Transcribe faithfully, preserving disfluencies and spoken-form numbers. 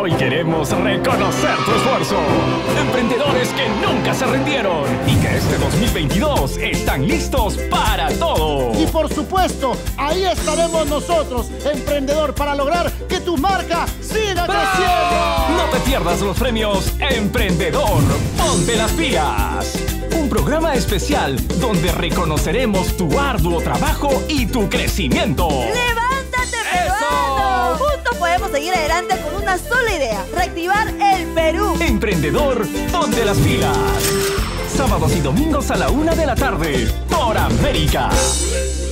Hoy queremos reconocer tu esfuerzo. Emprendedores que nunca se rindieron y que este dos mil veintidós están listos para todo. Y por supuesto, ahí estaremos nosotros, emprendedor, para lograr que tu marca siga creciendo. No te pierdas los premios Emprendedor. Ponte las pilas. Un programa especial donde reconoceremos tu arduo trabajo y tu crecimiento. ¡Levántate, peruano! Juntos podemos seguir adelante con una sola idea: reactivar el Perú. Emprendedor, ponte las pilas. Sábados y domingos a la una de la tarde por América.